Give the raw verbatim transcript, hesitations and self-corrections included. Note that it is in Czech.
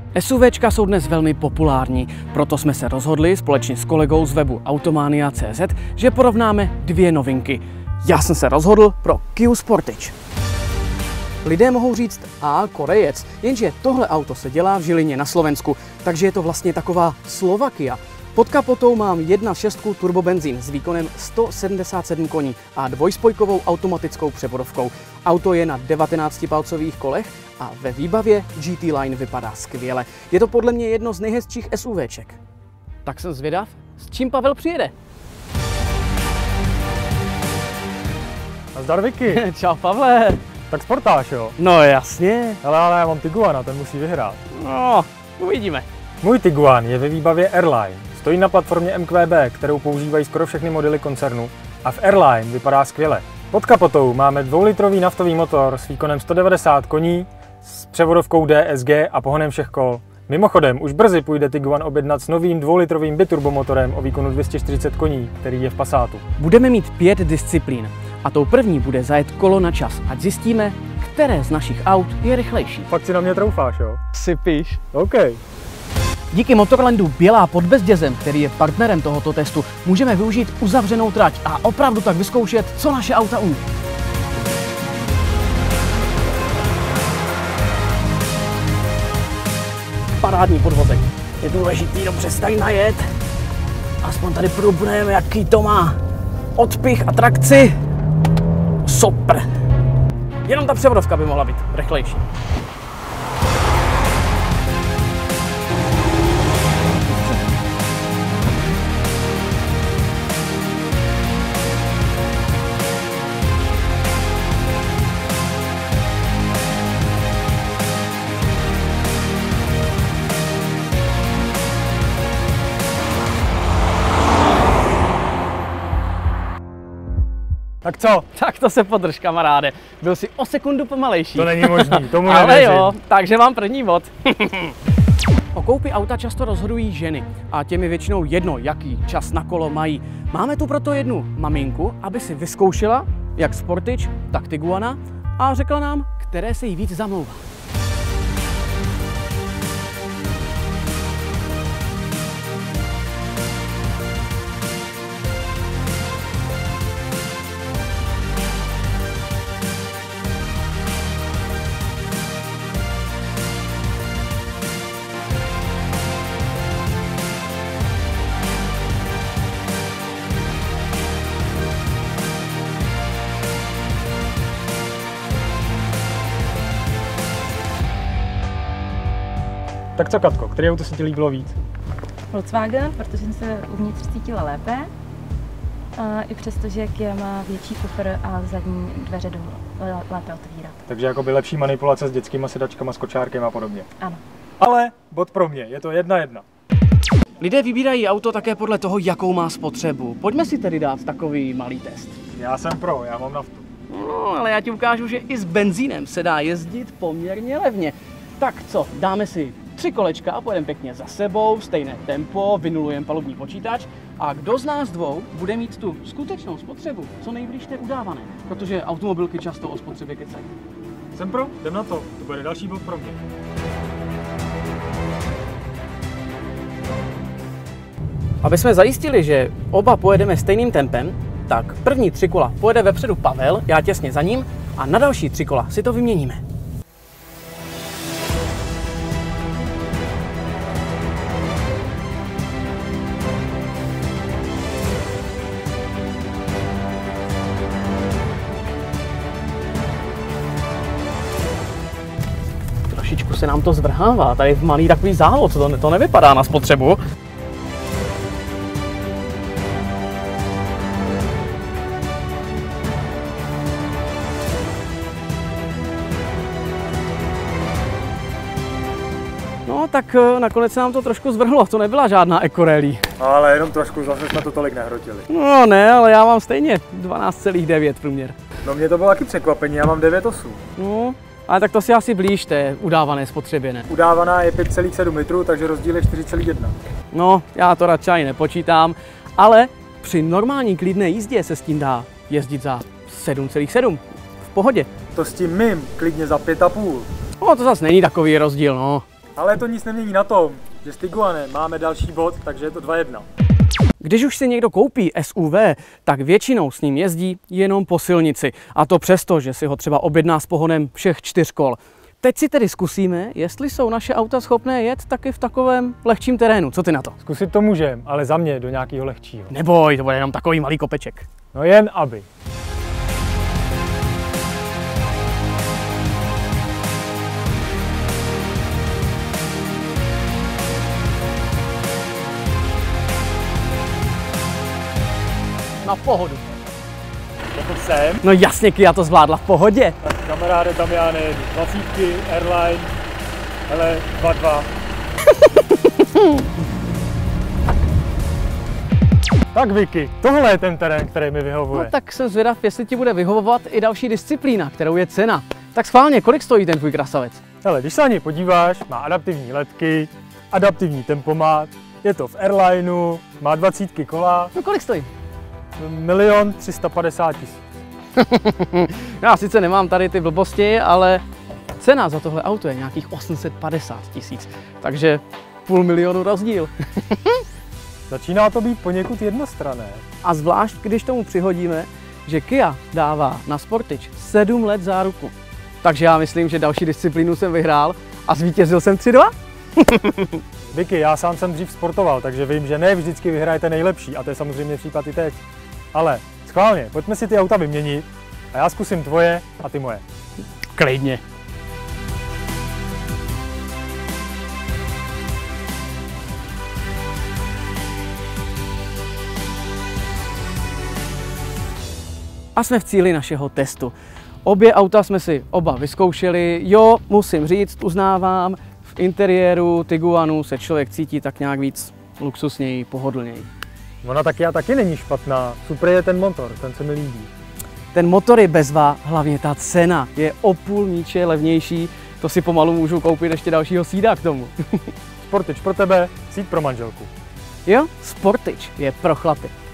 SUVčka jsou dnes velmi populární, proto jsme se rozhodli společně s kolegou z webu Automania tečka cé zet, že porovnáme dvě novinky. Já jsem se rozhodl pro Kia Sportage. Lidé mohou říct, a Korejec, jenže tohle auto se dělá v Žilině na Slovensku, takže je to vlastně taková Slovakia. Pod kapotou mám jedna šest turbobenzín s výkonem sto sedmdesát sedm koní a dvojspojkovou automatickou převodovkou. Auto je na devatenáctipalcových kolech a ve výbavě G T Line vypadá skvěle. Je to podle mě jedno z nejhezčích SUVček. Tak jsem zvědav, s čím Pavel přijede. Nazdar Vicky. Čau Pavle. Tak sportáž, jo? No jasně. Hele, ale já mám Tiguana, ten musí vyhrát. No, uvidíme. Můj Tiguan je ve výbavě Airline. Stojí na platformě M Q B, kterou používají skoro všechny modely koncernu a v Airline vypadá skvěle. Pod kapotou máme dvoulitrový naftový motor s výkonem sto devadesát koní, s převodovkou D S G a pohonem všech kol. Mimochodem, už brzy půjde Tiguan objednat s novým dvoulitrovým biturbomotorem o výkonu dvě stě čtyřicet koní, který je v Passatu. Budeme mít pět disciplín a tou první bude zajet kolo na čas, ať zjistíme, které z našich aut je rychlejší. Fakt si na mě troufáš, jo? Sypíš. OK. Díky Motorlandu Bělá pod Bezdězem, který je partnerem tohoto testu, můžeme využít uzavřenou trať a opravdu tak vyzkoušet, co naše auta umí. Parádní podvozek. Je důležitý dobře se tady najet. Aspoň tady probudeme, jaký to má odpich a trakci. Super. Jenom ta převodovka by mohla být rychlejší. Tak co? Tak to se podrž, kamaráde. Byl jsi o sekundu pomalejší. To není možný, tomu Ale nevěřím. jo, takže mám první bod. O koupi auta často rozhodují ženy a těmi většinou jedno, jaký čas na kolo mají. Máme tu proto jednu maminku, aby si vyzkoušela jak Sportage, tak Tiguana a řekla nám, které se jí víc zamlouvá. Tak co, Katko, který auto se ti líbilo víc? Volkswagen, protože jsem se uvnitř cítila lépe. A i přesto, že Kia má větší kufr a zadní dveře jdou lépe otvírat. Takže jakoby lepší manipulace s dětskýma sedačkama, s kočárkem a podobně. Ano. Ale bod pro mě, je to jedna jedna. Lidé vybírají auto také podle toho, jakou má spotřebu. Pojďme si tedy dát takový malý test. Já jsem pro, já mám naftu. No, ale já ti ukážu, že i s benzínem se dá jezdit poměrně levně. Tak co, dáme si tři kolečka a pojedeme pěkně za sebou, stejné tempo, vynulujeme palubní počítač a kdo z nás dvou bude mít tu skutečnou spotřebu, co nejblíž té udávané, protože automobilky často o spotřebě kecají. Jsem pro, jdem na to, to bude další bod pro mě. Aby jsme zajistili, že oba pojedeme stejným tempem, tak první tři kola pojede vepředu Pavel, já těsně za ním a na další tři kola si to vyměníme. Trošičku se nám to zvrhává, tady v malý takový závod, to, to nevypadá na spotřebu. No tak nakonec se nám to trošku zvrhlo, to nebyla žádná ekorelí. No, ale jenom trošku, zase jsme to tolik nehrotili. No ne, ale já mám stejně dvanáct celá devět průměr. No mě to bylo taky překvapení, já mám devět osm. No, ale tak to si asi blíž té udávané spotřebě, ne? Udávaná je pět celá sedm litrů, takže rozdíl je čtyři celá jedna. No, já to radši nepočítám, ale při normální klidné jízdě se s tím dá jezdit za sedm celá sedm. V pohodě. To s tím mým klidně za pět a půl. No, to zase není takový rozdíl, no. Ale to nic nemění na tom, že s Tiguanem máme další bod, takže je to dva jedna. Když už si někdo koupí S U V, tak většinou s ním jezdí jenom po silnici. A to přesto, že si ho třeba objedná s pohonem všech čtyř kol. Teď si tedy zkusíme, jestli jsou naše auta schopné jet taky v takovém lehčím terénu. Co ty na to? Zkusit to můžem, ale za mě do nějakého lehčího. Neboj, to bude jenom takový malý kopeček. No jen aby. Na pohodu. Pokud jsem, No jasně, Kia to zvládla v pohodě. tak kamaráde tam já nejedu. Dvacítky, Airline, hele, dva dva. Tak Vicky, tohle je ten terén, který mi vyhovuje. No tak jsem zvědav, jestli ti bude vyhovovat i další disciplína, kterou je cena. Tak schválně, kolik stojí ten tvůj krasavec? Hele, když se na něj podíváš, má adaptivní ledky, adaptivní tempomat, je to v Airlineu, má dvacítky kola, No kolik stojí? milion tři sta padesát tisíc. Já sice nemám tady ty blbosti, ale cena za tohle auto je nějakých osm set padesát tisíc, takže půl milionu rozdíl. Začíná to být poněkud jednostranné. A zvlášť, když tomu přihodíme, že Kia dává na Sportage sedm let záruku. Takže já myslím, že další disciplínu jsem vyhrál a zvítězil jsem tři dva. Vicky, já sám jsem dřív sportoval, takže vím, že ne vždycky vyhrajete nejlepší a to je samozřejmě případ i teď. Ale schválně, pojďme si ty auta vyměnit a já zkusím tvoje a ty moje. Klidně. A jsme v cíli našeho testu. Obě auta jsme si oba vyzkoušeli. Jo, musím říct, uznávám, v interiéru Tiguanu se člověk cítí tak nějak víc luxusněji, pohodlněji. Ona taky a taky není špatná. Super je ten motor, ten se mi líbí. Ten motor je bezva, hlavně ta cena je o půl míče levnější. To si pomalu můžu koupit ještě dalšího sída k tomu. Sportage pro tebe, síť pro manželku. Jo, Sportage je pro chlapy.